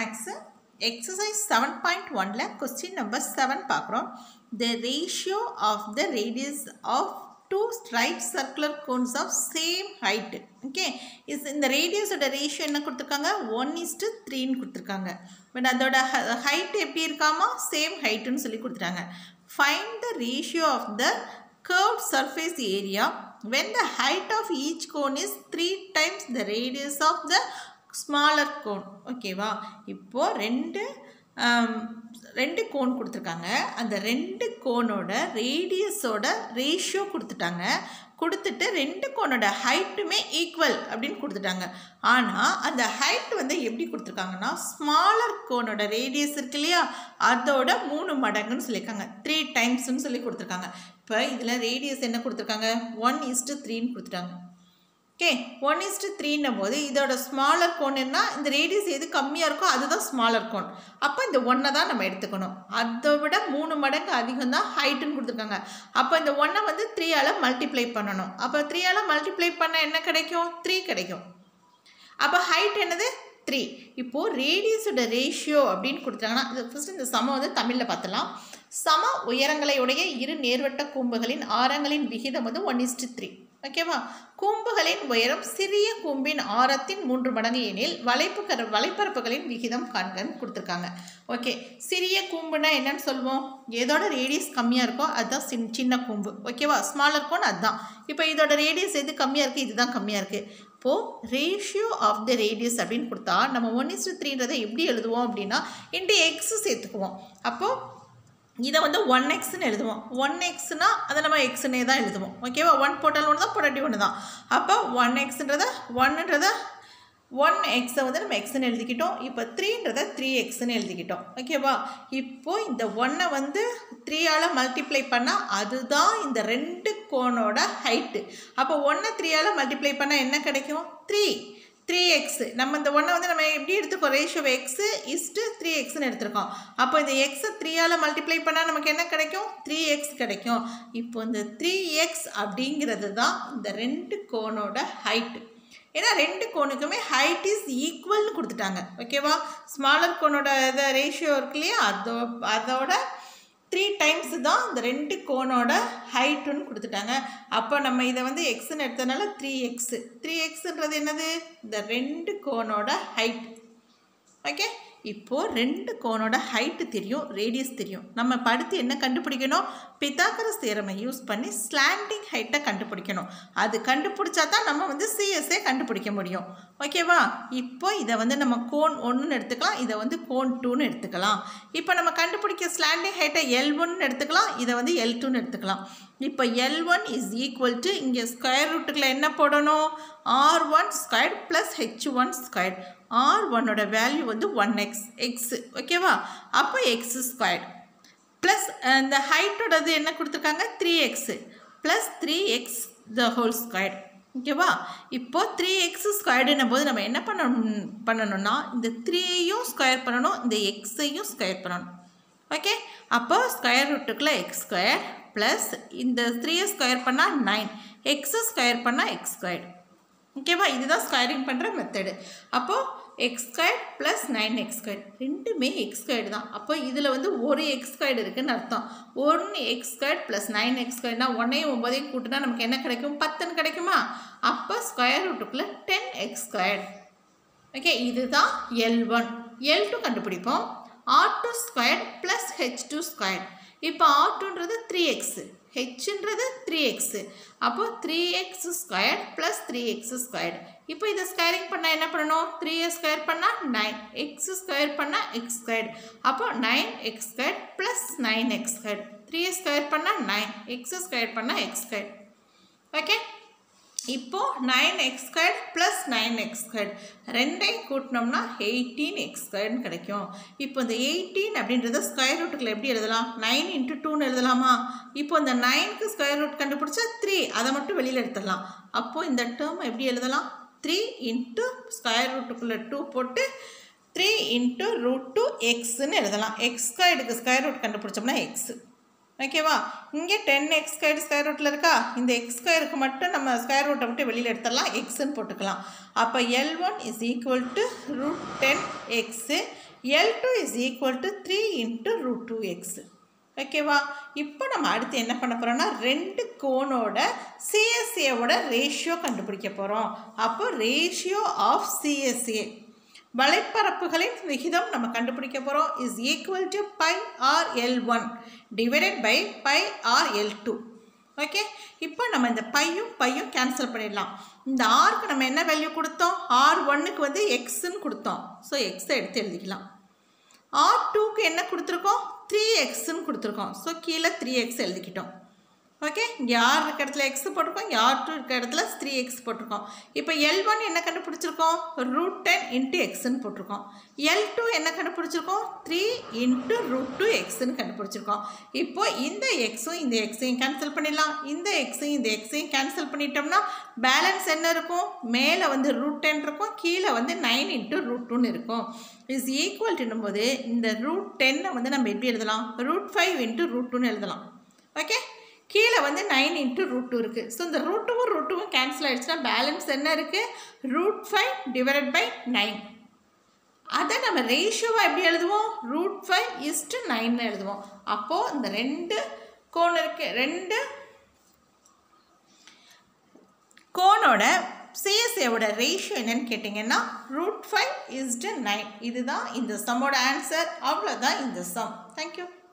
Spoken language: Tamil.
Max exercise 7.1 la question number 7 பார்க்கிறோம். The ratio of the radius of two right circular cones of same height. Okay, is இந்த radius ஓட ratio என்ன கொடுத்திருக்காங்க 1:3 ன்னு கொடுத்திருக்காங்க. பட் அதோட height எப்படி இருக்காமா same height ன்னு சொல்லி கொடுத்துட்டாங்க. Find the ratio of the curved surface area when the height of each cone is 3 times the radius of the smaller cone. ஓகேவா, இப்போ ரெண்டு கோன் கொடுத்துருக்காங்க. அந்த ரெண்டு கோனோட ரேடியஸோட ரேஷியோ கொடுத்துட்டாங்க. கொடுத்துட்டு ரெண்டு கோனோட ஹைட்டுமே ஈக்குவல் அப்படின்னு கொடுத்துட்டாங்க. ஆனால் அந்த ஹைட் வந்து எப்படி கொடுத்துருக்காங்கன்னா ஸ்மாலர் கோனோட ரேடியஸ் இருக்கு இல்லையா, அதோட 3 மடங்குன்னு சொல்லியிருக்காங்க. 3 டைம்ஸ்ன்னு சொல்லி கொடுத்துருக்காங்க. இப்போ இதில் ரேடியஸ் என்ன கொடுத்துருக்காங்க 1:3ன்னு கொடுத்துட்டாங்க. ஓகே, 1:3ன்னும் போது இதோட ஸ்மாலர் கோன் என்ன, இந்த ரேடியஸ் எது கம்மியாக இருக்கோ அதுதான் ஸ்மாலர் கோன். அப்போ இந்த 1 தான் நம்ம எடுத்துக்கணும். அதை விட 3 மடங்கு அதிகம் தான் ஹைட்டுன்னு கொடுத்துருக்காங்க. அப்போ இந்த 1 வந்து 3ஆல் மல்டிப்ளை பண்ணணும். அப்போ 3ஆல் மல்டிப்ளை பண்ண என்ன கிடைக்கும் 3 கிடைக்கும். அப்போ ஹைட் என்னது 3. இப்போது ரேடியஸோட ரேஷியோ அப்படின்னு கொடுத்தாங்கன்னா இது ஃபஸ்ட்டு இந்த சமம் வந்து தமிழில் பார்த்தலாம். சம உயரங்களை உடைய இரு நேர்வட்ட கூம்புகளின் ஆரங்களின் விகிதம் வந்து 1:3. ஓகேவா, கூம்புகளின் உயரம் சிறிய கூம்பின் ஆரத்தின் 3 மடங்கு எனில் வலைப்பரப்புகளின் விகிதம் காண்கன்னு கொடுத்துருக்காங்க. ஓகே, சிறிய கூம்புனா என்னன்னு சொல்லுவோம், எதோட ரேடியஸ் கம்மியாக இருக்கோ அதுதான் சின்ன கூம்பு. ஓகேவா, ஸ்மாலர் கோன் அதுதான். இப்போ இதோட ரேடியஸ் எது கம்மியாக இருக்குது, இதுதான் கம்மியாக இருக்குது. இப்போது ரேஷியோ ஆஃப் த ரேடியஸ் அப்படின்னு கொடுத்தா நம்ம 1:3ன்றதை எப்படி எழுதுவோம் அப்படின்னா இன்ட்டு எக்ஸு சேர்த்துக்குவோம். அப்போது இதை வந்து 1xன்னு எழுதுவோம். 1xனா அதை நம்ம எக்ஸ்னே தான் எழுதுவோம். ஓகேவா, 1 போட்டால் 1 தான், போட்டாட்டி 1 தான். அப்போ 1xன்றதை 1xை வந்து நம்ம எக்ஸ்ன்னு எழுதிக்கிட்டோம். இப்போ 3ன்றதை 3xன்னு எழுதிக்கிட்டோம். ஓகேவா, இப்போது இந்த 1 வந்து 3ஆல் மல்டிப்ளை பண்ணால் அதுதான் இந்த ரெண்டு கோனோட ஹைட்டு. அப்போ 1 3ஆல் மல்டிப்ளை பண்ணால் என்ன கிடைக்கும் 3x. நம்ம இந்த 1 வந்து நம்ம எப்படி எடுத்துருக்கோம், ரேஷியோ x:3xன்னு எடுத்துருக்கோம். அப்போ இந்த எக்ஸை 3ஆல் மல்டிப்ளை பண்ணால் நமக்கு என்ன கிடைக்கும் 3x கிடைக்கும். இப்போ இந்த 3x அப்படிங்கிறது தான் இந்த ரெண்டு கோனோட ஹைட்டு. ஏன்னா ரெண்டு கோனுக்குமே ஹைட் இஸ் ஈக்குவல்னு கொடுத்துட்டாங்க. ஓகேவா, ஸ்மாலர் கோனோட இதை ரேஷியோ இருக்கு இல்லையா, அதோட 3 டைம்ஸ் தான் இந்த ரெண்டு கோனோட ஹைட்டுன்னு கொடுத்துட்டாங்க. அப்போ நம்ம இதை வந்து எக்ஸ்ன்னு எடுத்ததுனால 3xன்றது என்னது இந்த ரெண்டு கோனோட ஹைட். ஓகே, இப்போது ரெண்டு கோனோட ஹைட்டு தெரியும், ரேடியஸ் தெரியும். நம்ம அடுத்து என்ன கண்டுபிடிக்கணும், பித்தாகரஸ் தியரமை யூஸ் பண்ணி ஸ்லாண்டிங் ஹைட்டை கண்டுபிடிக்கணும். அது கண்டுபிடிச்சா தான் நம்ம வந்து சிஎஸ்ஏ கண்டுபிடிக்க முடியும். ஓகேவா, இப்போ இதை வந்து நம்ம கோன் 1ன்னு எடுத்துக்கலாம், இதை வந்து கோன் 2ன்னு எடுத்துக்கலாம். இப்போ நம்ம கண்டுபிடிக்க ஸ்லாண்டிங் ஹைட்டை L1ன்னு எடுத்துக்கலாம், இதை வந்து L2ன்னு எடுத்துக்கலாம். இப்போ L1 இஸ் ஈக்குவல் டு இங்கே ஸ்கொயர் ரூட்டுக்குள்ள என்ன போடணும் R1² + H1². R1ஓட வேல்யூ வந்து 1x. ஓகேவா, அப்போ x² ப்ளஸ் இந்த ஹைட்டோடது என்ன கொடுத்துருக்காங்க 3x plus 3x the whole square. ஓகேவா, இப்போது 3x² போது நம்ம என்ன பண்ணணும்னா இந்த 3ஐயும் ஸ்கொயர் பண்ணணும், இந்த எக்ஸையும் ஸ்கொயர் பண்ணணும். ஓகே, அப்போ ஸ்கொயர் ரூட்டுக்குள்ளே x² ப்ளஸ் இந்த 3ஐ ஸ்கொயர் பண்ணால் 9, x² பண்ணால் x². ஓகேவா, இதுதான் ஸ்கொயரிங் பண்ணுற மெத்தடு. அப்போது x² ப்ளஸ் 9x², ரெண்டுமே x² தான். அப்போ இதில் வந்து ஒரு x² இருக்குதுன்னு அர்த்தம். 1x² ப்ளஸ் 9x²னா 1ஐயும் 9ஐயும் கூட்டினா நமக்கு என்ன கிடைக்கும் 10ன்னு கிடைக்குமா. அப்போ ஸ்கொயர் ரூட்டுக்குள்ளே 10x². ஓகே, இதுதான் L1. L2 கண்டுபிடிப்போம். R2² plus H2². இப்போ R2ன்றது 3x, Hன்றது 3x. அப்போ 3x² ப்ளஸ் 3x². இப்போ இதை ஸ்கொயரிங் பண்ணால் என்ன பண்ணணும் 3ஐ ஸ்கொயர் பண்ணால் 9, x² பண்ணால் x². அப்போ 9x² ப்ளஸ் 9x². 3ஐ ஸ்கொயர் பண்ணால் 9, x² பண்ணால் x². ஓகே, இப்போது 9x² ப்ளஸ் 9x², ரெண்டையும் கூட்டினோம்னா 18x² கிடைக்கும். இப்போ இந்த 18 அப்படின்றத ஸ்கொயர் ரூட்டுக்குள்ள எப்படி எழுதலாம் 9 × 2ன்னு எழுதலாமா. இப்போ இந்த 9க்கு ஸ்கொயர் ரூட் கண்டுபிடிச்சா 3, அதை மட்டும் வெளியில் எடுத்துடலாம். அப்போது இந்த டேர்ம் எப்படி எழுதலாம் 3 × ஸ்கொயர் ரூட்டுக்குள்ளே 2 போட்டு 3 × √2xன்னு எழுதலாம். x²க்கு ஸ்கொயர் ரூட் கண்டுபிடிச்சோம்னா x. ஓகேவா, இங்கே 10x² ஸ்கொயர் ரூட்டில் இருக்கா, இந்த x²க்கு மட்டும் நம்ம ஸ்கொயர் ரூட்டை மட்டும் வெளியில் எடுத்துடலாம், எக்ஸ்ன்னு போட்டுக்கலாம். அப்போ L1 is equal to √10x. L2 is equal to 3 into root 2x. ஓகேவா? இப்போ நம்ம அடுத்து என்ன பண்ண போகிறோம்னா ரெண்டு கோனோட சிஎஸ்ஏவோட ரேஷியோ கண்டுபிடிக்க போகிறோம். அப்போ ரேஷியோ ஆஃப் சிஎஸ்ஏ வலைப்பரப்புகளின் விகிதம் நம்ம கண்டுபிடிக்க போகிறோம் is equal to pi R L1 divided by pi R L2. Okay, இப்போ நம்ம இந்த பையும் கேன்சல் பண்ணிடலாம். இந்த ஆருக்கு நம்ம என்ன வேல்யூ கொடுத்தோம்? R1க்கு வந்து எக்ஸ்ன்னு கொடுத்தோம். ஸோ எக்ஸை எடுத்து எழுதிக்கலாம். R2க்கு என்ன கொடுத்துருக்கோம்? 3xன்னு கொடுத்துருக்கோம். ஸோ கீழே 3x எழுதிக்கிட்டோம். ஓகே, இங்கே R இருக்க இடத்துல எக்ஸ் போட்டிருக்கோம், இங்கே R2 இருக்க இடத்துல 3x போட்டிருக்கோம். இப்போ L1 என்ன கண்டுபிடிச்சிருக்கோம்? √10 இன்ட்டு எக்ஸ்ன்னு போட்டிருக்கோம். L2 என்ன கண்டுபிடிச்சிருக்கோம்? 3 இன்ட்டு √2xன்னு கண்டுபிடிச்சிருக்கோம். இப்போ இந்த எக்ஸும் இந்த எக்ஸையும் கேன்சல் பண்ணிடலாம். இந்த எக்ஸையும் இந்த எக்ஸையும் கேன்சல் பண்ணிட்டோம்னா பேலன்ஸ் என்ன இருக்கும்? மேலே வந்து √10 இருக்கும், கீழே வந்து 9 இன்ட்டு √2ன்னு இருக்கும். இஸ் ஈக்குவல் டுன்னும் போது இந்த √10 வந்து நம்ம எப்படி எழுதலாம்? √5 இன்ட்டு √2ன்னு எழுதலாம். ஓகே, கீழே வந்து 9 இன்ட்டு √2 இருக்குது. ஸோ இந்த √2வும் கேன்சல் ஆகிடுச்சுன்னா பேலன்ஸ் என்ன இருக்குது? √5 டிவைடட் பை 9. அதை நம்ம ரேஷியோவாக எப்படி எழுதுவோம்? √5:9 எழுதுவோம். அப்போது இந்த ரெண்டு கோனோட சிஎஸ்ஏவோட ரேஷியோ என்னன்னு கேட்டிங்கன்னா √5:9. இதுதான் இந்த சம்மோட ஆன்சர். அவ்வளோதான் இந்த சம். தேங்க்யூ.